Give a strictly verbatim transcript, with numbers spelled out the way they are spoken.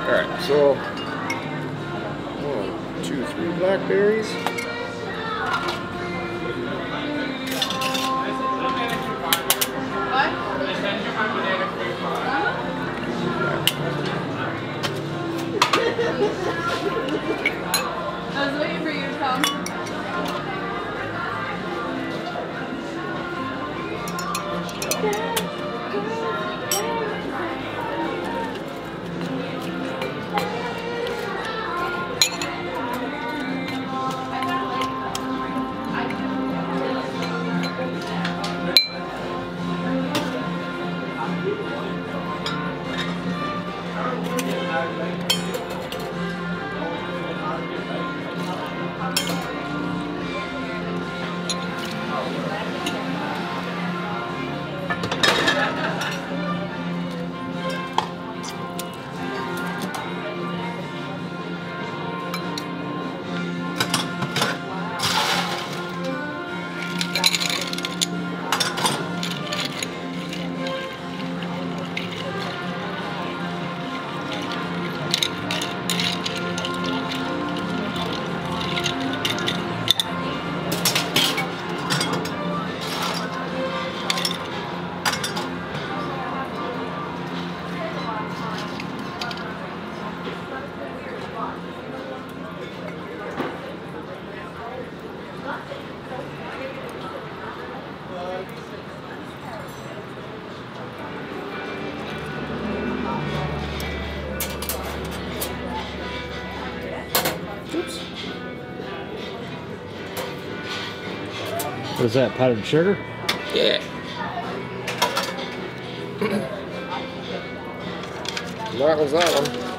Alright, so one, two, three blackberries. I was waiting for you to come. What is that, powdered sugar? Yeah. That was that one.